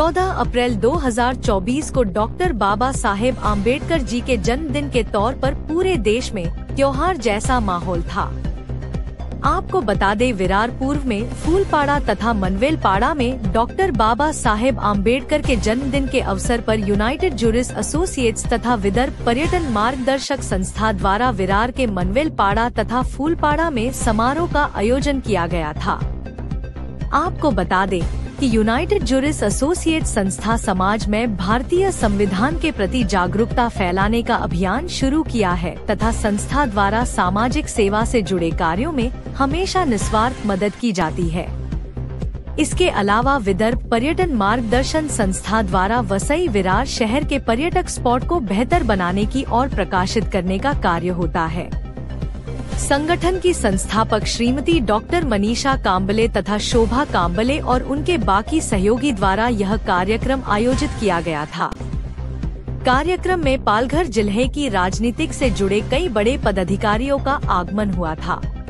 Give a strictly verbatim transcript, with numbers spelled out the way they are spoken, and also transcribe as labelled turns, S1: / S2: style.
S1: चौदह अप्रैल दो हज़ार चौबीस को डॉक्टर बाबा साहेब आम्बेडकर जी के जन्मदिन के तौर पर पूरे देश में त्योहार जैसा माहौल था। आपको बता दें, विरार पूर्व में फूलपाड़ा तथा मनवेलपाड़ा में डॉक्टर बाबा साहेब आम्बेडकर के जन्मदिन के अवसर पर यूनाइटेड जूरिस्ट एसोसिएट्स तथा विदर्भ पर्यटन मार्गदर्शक संस्था द्वारा विरार के मनवेलपाड़ा तथा फूलपाड़ा में समारोह का आयोजन किया गया था। आपको बता दें कि यूनाइटेड जूरिस्ट एसोसिएट संस्था समाज में भारतीय संविधान के प्रति जागरूकता फैलाने का अभियान शुरू किया है तथा संस्था द्वारा सामाजिक सेवा से जुड़े कार्यों में हमेशा निस्वार्थ मदद की जाती है। इसके अलावा विदर्भ पर्यटन मार्गदर्शन संस्था द्वारा वसई विरार शहर के पर्यटक स्पॉट को बेहतर बनाने की और प्रकाशित करने का कार्य होता है। संगठन की संस्थापक श्रीमती डॉक्टर मनीषा काम्बले तथा शोभा काम्बले और उनके बाकी सहयोगी द्वारा यह कार्यक्रम आयोजित किया गया था। कार्यक्रम में पालघर जिले की राजनीतिक से जुड़े कई बड़े पदाधिकारियों का आगमन हुआ था।